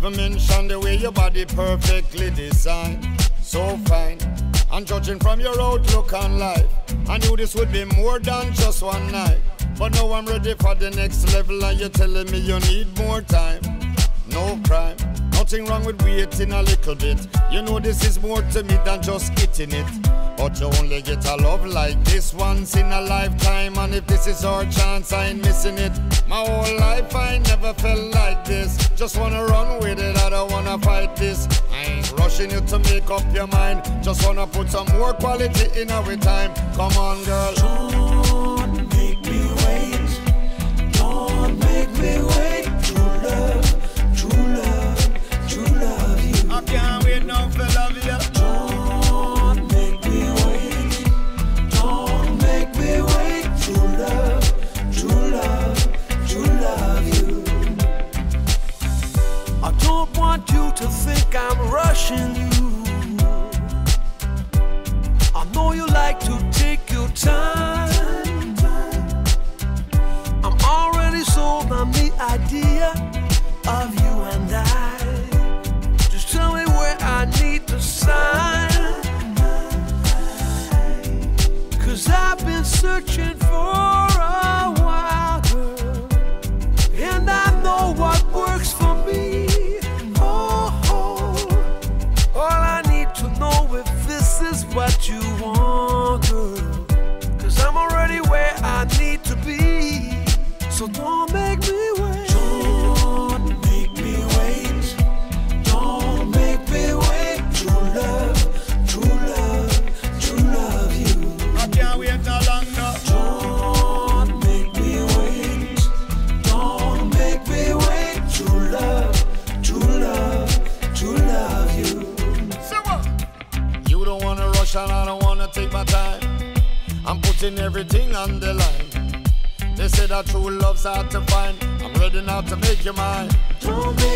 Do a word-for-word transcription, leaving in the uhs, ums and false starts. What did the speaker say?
even mention the way your body perfectly designed. So fine, and judging from your outlook on life, I knew this would be more than just one night. But now I'm ready for the next level, and you're telling me you need more time. No crime, nothing wrong with waiting a little bit. You know this is more to me than just getting it. But you only get a love like this once in a lifetime, and if this is our chance, I ain't missing it. My whole life I never felt like this. Just wanna run with it, I don't wanna fight this. I ain't rushing you to make up your mind. Just wanna put some more quality in our time. Come on, girl. Don't make me wait. Don't make me wait. True love, true love, true love you. I can't wait now for love you. Don't make me wait. Don't make me wait. True love, true love, true love you. I don't want you to think I'm rushing you. I know you like to take your time. I'm already sold on the idea of you and I. Just tell me where I need to sign. Cause I've been searching for a while, girl, and I know what works for me. Oh, oh. All I need to know if this is what you want, girl. Cause I'm already where I need to be. So don't make me wait. Don't make me wait. Don't make me wait. True love, true love, true love you. I can't wait no longer. Don't make me wait. Don't make me wait. True love, true love, true love you. So what? You don't wanna rush and I don't wanna take my time. I'm putting everything on the line. They say that true love's hard to find. I'm ready now to make you mine. Don't make